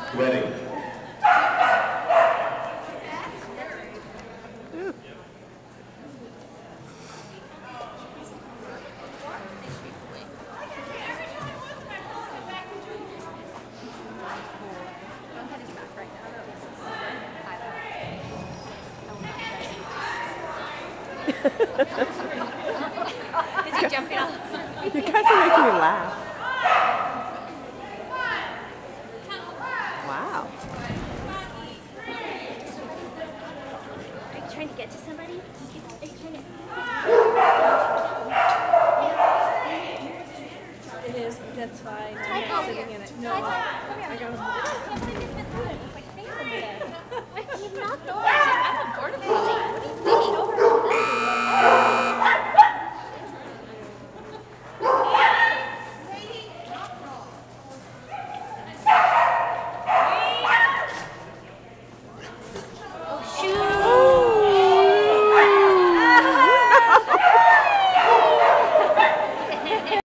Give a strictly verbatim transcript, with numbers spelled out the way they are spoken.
Ready. Did you jump off? You guys are making me laugh. Wow. Are you trying to get to somebody? Are you trying to... It is, but that's fine. I'm Ty, not sitting in it. No, Ty, Ty, I come here. I got I him. can't believe you fit through it. It's like things over there. You knocked over. I'm a border collie. What are you thinking? Over.